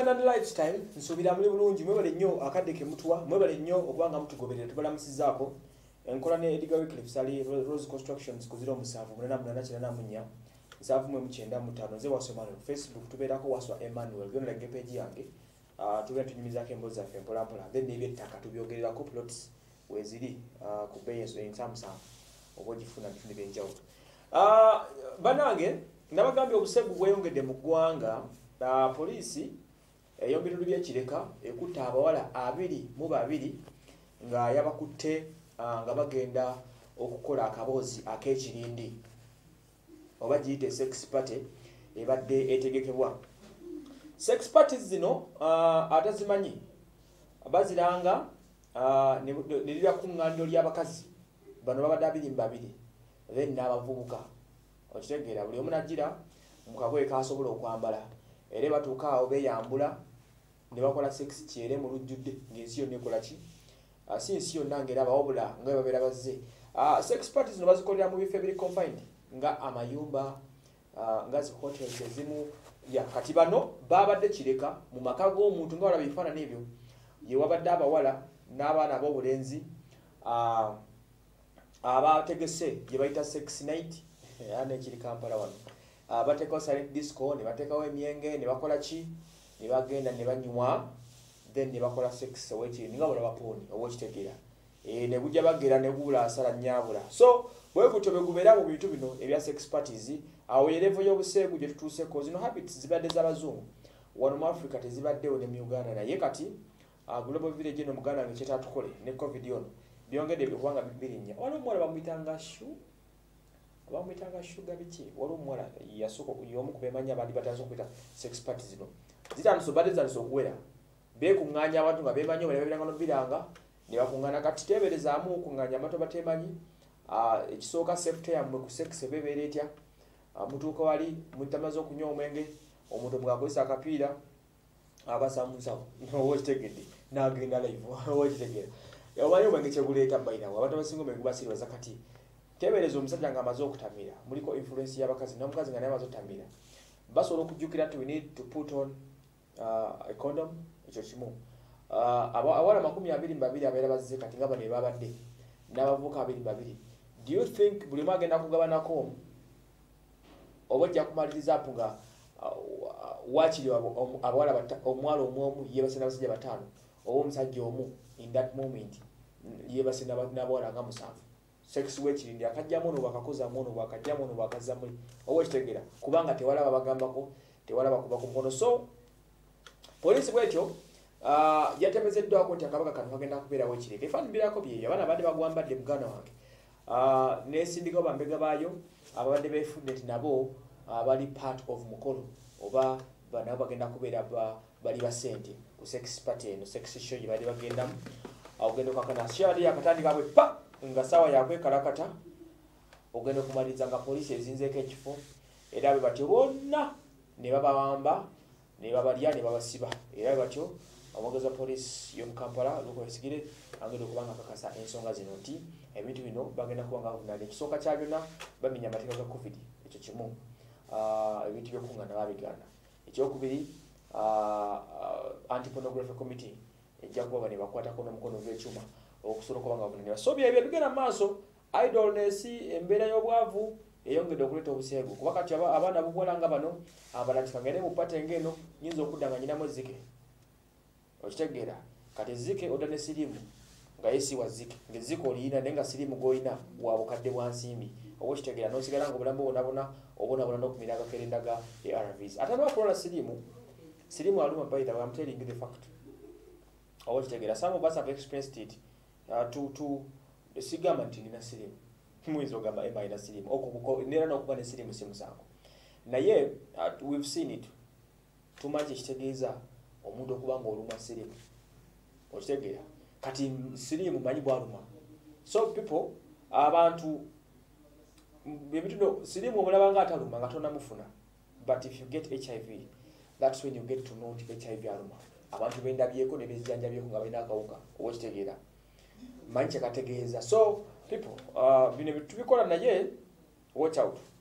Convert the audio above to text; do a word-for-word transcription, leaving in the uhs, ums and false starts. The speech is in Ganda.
Ugandan Lifestyle nsubira muli bulungi mwebale nnyo akadde ke mutwa mwebale nnyo okubanga mutugoberera tubalamusizaako enkola ne Edgar Wycliffe Sali Rose Constructions ku zero musanvu munana munana kirana munya nsanvu mu kyenda mu ttaano ze wasomano Facebook tubeerako waswa Emmanuel gonna like page yange ah uh, tubera tunyumizaako embozi zaffe mpola mpola then n'eby'ettaka tubyogererako plots weziri uh, ku bei ensamusanvu obwogifuna bitundu by'enjawulo ah uh, banange nabagambye obusegu bweyongedde mu ggwanga uh, polisi eyombirudu by'ekireka ekutta abawala abiri mu babiri nga yabakutte uh, nga bagenda okukola akabozi ak'ekirindi oba giyite sex party ebadde etegekebwa. Sex parties zino uh, atazimanyi baziranga uh, ne lira kuŋŋaaniro ly'abakazi bano babadde abiri mu babiri then n'abavubuka okitegeera buli omu najjira mu kagoye k'asobola okwambala era batuuka awo beeyambula ne bakola sex kyere mu lujjudde ng'ensi yonna ekola ki uh, si nsi yonna ng'eraba wabula nga babeera bazze uh, sex parties zino bazikolera mu bifo ebiri confined nga amayumba uh, nga zi hotels ezimu ya kati bano babadde kireka mu maka g'omuntu nga walaba ebifaananyi ebyo ye wabadde abawala n'abaana ab'obulenzi uh, abategese gye bayita sex night yana ekiri Kampala wano uh, bateekawo silent disco ne bateekawo emyenge ne bakola ki ne bagenda ne banywa then ne bakola sex owekiri nga balaba pooni owekitegeera e, ne gujja bagera ne gula asala nnyabula so bwe gutyo bwe gubeera mu bintu bino ebya sex parties awo yerevo y'obuseegu gye tutuuseko zino habits zibadde z'abazungu wano mu Africa tezibaddewo ne mu Uganda naye kati uh, Global Village eno Muganda nga kyetatukole ne covid yono byongedde kubanga birinnya waliwo omuwala bamuyitanga shu bamuyitanga shuga biki waliwo omuwala yasooka y'omu ku beemanya abandi batandise okuyita sex parties zino zitandise badde zitandise okuwera beekuŋŋaanya abantu nga beemanyi oba ne babiranga n'obiranga ne bakuŋŋaana kati teeberezaamu okuŋŋaanya abantu abateemanyi ekisooka safety yammwe ku sex ebeebeera etya mutuuka wali mutamaze okunywa omwenge omuntu mwakozesa akapiira abasa mu nsawo owokitegedde n'agenda live owokitegeera omanyi omwenge kyeguleeta bayinawo abantu abasinga omwenge basiribaza kati teebereza omusajja nga amaze okutamira muliko influence y'abakazi n'omukazi nga naye amaze okutamira basobola okujjukira nti we need to put on uh, a condom ekyo kimu uh, abawala makumi abiri mu babiri abeera bazze kati nga bano ebabadde n'abavubuka abiri mu babiri do you think buli omu agenda kugabanako oba ojja kumaliriza apo nga wakiri abawala omwala omwomu yeebase n'abasajja bataano oba omusajja omu in that moment yeebase n'abawala nga musanvu sex wekirindi akajjamu ono bwakakozamu ono bwakajjamu ono bwakazzamu oba ekitegeera kubanga tewalaba bagambako tewalaba kuba ku mukono so polisi bwetyo uh, yatemezeddwako nti akabaga kano kagenda kubeerawo ekireke efaanubirako byebyo abaana badde bagwambadde muganda wange uh, nesindikawo bambega baayo ababadde beefudde nti nabo abali uh, part of mukolo oba banabo bagenda kubeera ba, bali ba ssente ku sex party eno sex show gye badde bagendamu ogenda okakana syali akatandika bwe pa nga sawa yakwekalakata ogenda okumaliriza nga polisi ezinzeeko ekifo era bwe batyo bonna ne babawamba ne babalya ne babasiba era bwe batyo omwogezi wa polisi y'omu Kampala Lukwesigire agenda okuba nga akakasa ensonga zino nti ebintu bino bagenda kuba nga bavunana ekisooka kya byonna bamenya amateeka ga covid ekyo kimu ebintu by'okuŋŋaana babigaana ekyokubiri anti-pornography committee ejja kuba bane bakwatako n'omukono gw'ekyuma okusobola okuba nga bavunanibwa so byebyo bigenda mu maaso idleness embeera y'obwavu eyongedde okuleeta obuseegu kuba kati abaana bubuwala nga bano abalantika ngende mu pate ng'eno nyinza okudda nga nyinamu ezzike okitegeera kati ezzike odda ne siriimu nga yesiwa zzike ng'ezzike oliyina naye nga siriimu gw'olina bwa bukadde bwa nsimbi oba okitegeera n'osigala nga obulamu bwonabona obonabona n'okumira agakerenda ga A R Vs ate abakulola siriimu siriimu aluma by the way I'm telling you the fact oba okitegeera some of us have experienced it uh, to to sigamba nti nina siriimu muyinza ogamba ema ina siriimu nera n'okuba ne siriimu si musango naye uh, we've seen it tumanyi ekitegeeza omuntu okuba nga oluma siriimu okitegeera kati siriimu manyi bwaluma so people abantu ebituno siriimu omulaba nga ataluma nga tonamufuna but if you get H I V that's when you get to know nti H I V aluma abantu bendabyeko ne bezjanjabyeko nga balina akawuka oba okitegeera manyi kyekategeeza so people uh, bino tubikola naye watch out